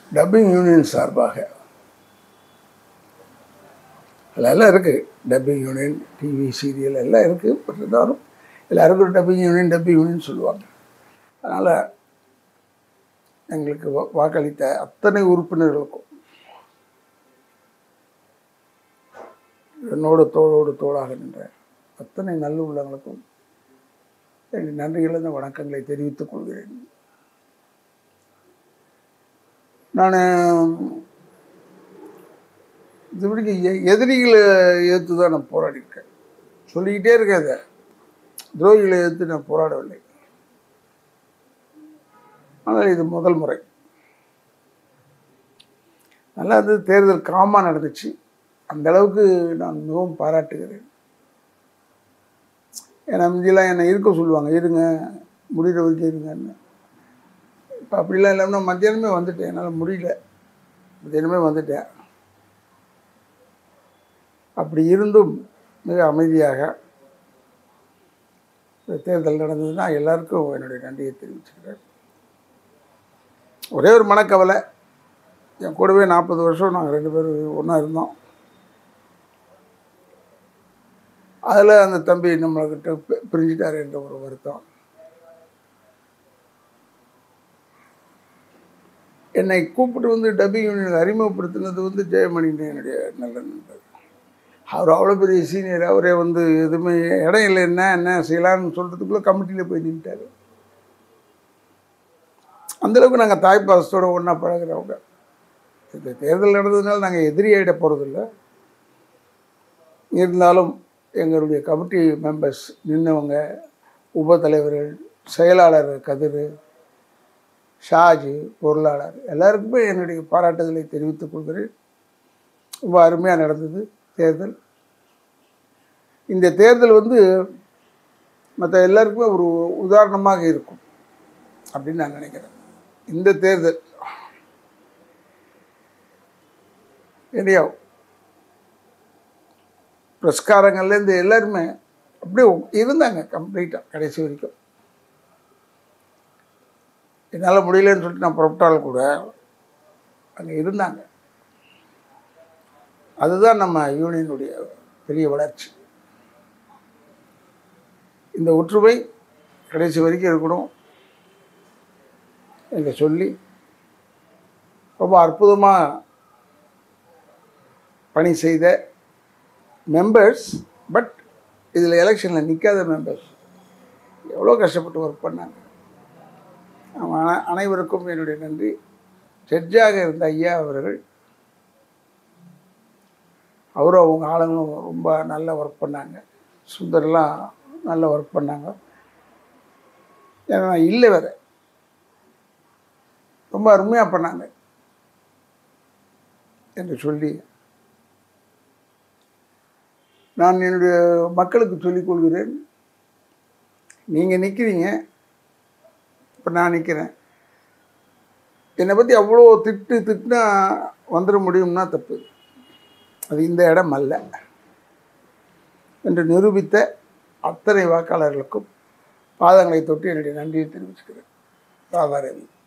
Dubbing union சார்பாக அதெல்லாம் இருக்குது. டப்பிங் யூனியன், டிவி சீரியல் எல்லாம் இருக்குது. பட் இருந்தாலும் எல்லாருக்கும் டப்பிங் யூனியன் சொல்லுவாங்க. அதனால் எங்களுக்கு வாக்களித்த அத்தனை உறுப்பினர்களுக்கும் என்னோட தோளோடு தோளாக நின்ற அத்தனை நல்ல உள்ளங்களுக்கும் என் நன்றிகளந்த வணக்கங்களை தெரிவித்துக் கொள்கிறேன். நான் இதுபடிக்கு எதிரிகளை எதிர்த்து தான் நான் போராடியிருக்கேன். சொல்லிக்கிட்டே இருக்கேன். அதை துரோகிகளை எதிர்த்து நான் போராடவில்லை. ஆனால் இது முதல் முறை. நல்லா இருந்தது. தேர்தல் காமாக நடந்துச்சு. அந்த அளவுக்கு நான் மிகவும் பாராட்டுகிறேன். ஏன்னா முந்தியெல்லாம் என்னை இருக்க சொல்லுவாங்க, இருங்க முடிகிற வரைக்கும் இருங்கன்னு. இப்போ அப்படிலாம் இல்லாமல் மத்தியானமே வந்துட்டேன். என்னால் முடியல, மத்தியானமே வந்துட்டேன். அப்படி இருந்தும் மிக அமைதியாக தேர்தல் நடந்ததுன்னா எல்லாருக்கும் என்னுடைய நன்றியை தெரிவிச்சுக்கிறேன். ஒரே ஒரு மனக்கவலை, என் கூடவே 40 வருஷம் நாங்கள் 2 பேரும் ஒன்றா இருந்தோம். அதில் அந்த தம்பி நம்மள்கிட்ட பிரிஞ்சுட்டார் என்ற ஒரு வருத்தம். என்னை கூப்பிட்டு வந்து டப்பிங் யூனியன் அறிமுகப்படுத்தினது வந்து ஜெயமணின்னு என்னுடைய நல்ல நண்பர். அவர் அவ்வளோ பெரிய சீனியர். அவரே வந்து எதுவுமே இடம் இல்லை, என்ன செய்யலான்னு சொல்கிறதுக்குள்ளே கமிட்டியில் போய் நின்ட்டார். அந்தளவுக்கு நாங்கள் தாய்ப்பாசத்தோடு ஒன்றா பழகிறவங்க. இந்த தேர்தல் நடந்ததுனால நாங்கள் எதிரியாயிட போகிறதில்ல. இருந்தாலும் எங்களுடைய கமிட்டி மெம்பர்ஸ் நின்றவங்க, உபத்தலைவர்கள், செயலாளர் கதிர், ஷாஜி, பொருளாளர் எல்லாருக்குமே என்னுடைய பாராட்டுதலை தெரிவித்துக் கொள்கிறேன். ரொம்ப அருமையாக நடந்தது தேர்தல். இந்த தேர்தல் வந்து மற்ற எல்லாருக்குமே ஒரு உதாரணமாக இருக்கும் அப்படின்னு நான் நினைக்கிறேன். இந்த தேர்தல் இல்லையா, பிரஸ்காரங்கள்லேருந்து எல்லாருமே அப்படியே இருந்தாங்க கம்ப்ளீட்டாக கடைசி வரைக்கும். என்னால் முடியலன்னு சொல்லிட்டு நான் புறப்பட்டாலும் கூட அங்கே இருந்தாங்க. அதுதான் நம்ம யூனியனுடைய பெரிய வளர்ச்சி. இந்த ஒற்றுமை கடைசி வரைக்கும் இருக்கணும் என்று சொல்லி ரொம்ப அற்புதமாக பணி செய்த மெம்பர்ஸ், பட் இதில் எலெக்ஷனில் நிற்காத மெம்பர்ஸ் எவ்வளோ கஷ்டப்பட்டு ஒர்க் பண்ணாங்க. அனைவருக்கும் என்னுடைய நன்றி. ஜட்ஜாக இருந்த ஐயா அவர்கள், அவரும் அவங்க ஆளுங்களும் ரொம்ப நல்லா ஒர்க் பண்ணாங்க. சுந்தர்லாம் நல்லா ஒர்க் பண்ணாங்க. ஏன்னா இல்லை வேறு ரொம்ப அருமையாக பண்ணாங்க என்று சொல்லி நான் என்னுடைய மக்களுக்கு சொல்லிக் கொள்கிறேன். நீங்கள் நிற்கிறீங்க, இப்போ நான் நிற்கிறேன். என்னை பற்றி அவ்வளோ திட்டுனா வந்துட முடியும்னா தப்பு. அது இந்த இடம் அல்ல என்று நிரூபித்த அத்தனை வாக்காளர்களுக்கும் பாதங்களை தொட்டு என்னுடைய நன்றியை தெரிவிச்சுக்கிறேன். ராதாரவி.